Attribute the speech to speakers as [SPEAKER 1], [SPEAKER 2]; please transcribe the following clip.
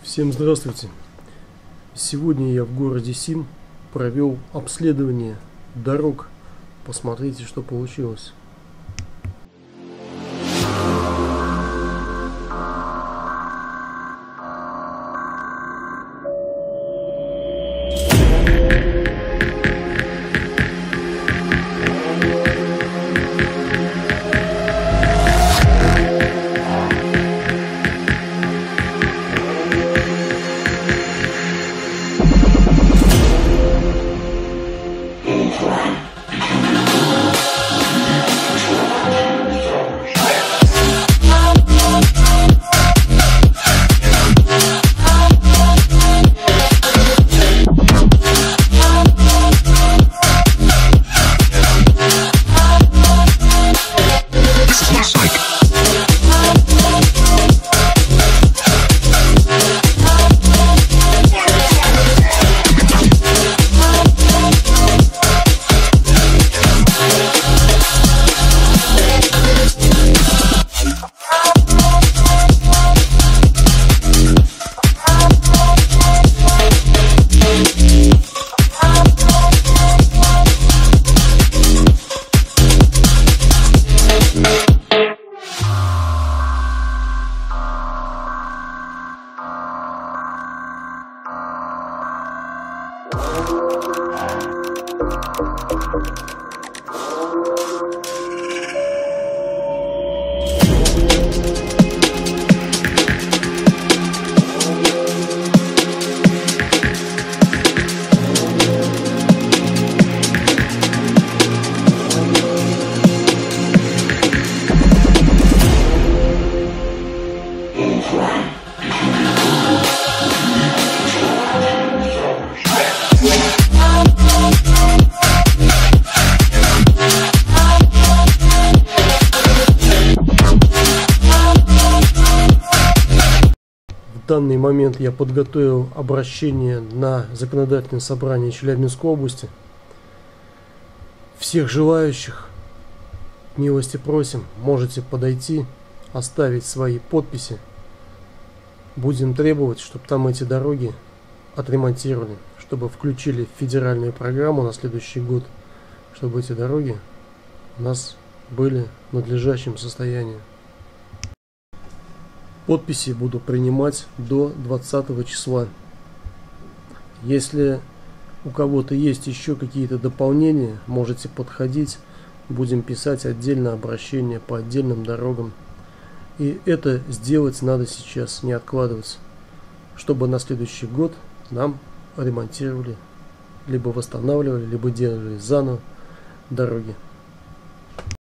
[SPEAKER 1] Всем здравствуйте! Сегодня я в городе Сим провел обследование дорог. Посмотрите, что получилось. В данный момент я подготовил обращение на законодательное собрание Челябинской области. Всех желающих, милости просим, можете подойти, оставить свои подписи. Будем требовать, чтобы там эти дороги отремонтировали, чтобы включили в федеральную программу на следующий год, чтобы эти дороги у нас были в надлежащем состоянии. Подписи буду принимать до 20 числа. Если у кого-то есть еще какие-то дополнения, можете подходить. Будем писать отдельно обращение по отдельным дорогам. И это сделать надо сейчас, не откладываться, чтобы на следующий год нам ремонтировали, либо восстанавливали, либо делали заново дороги.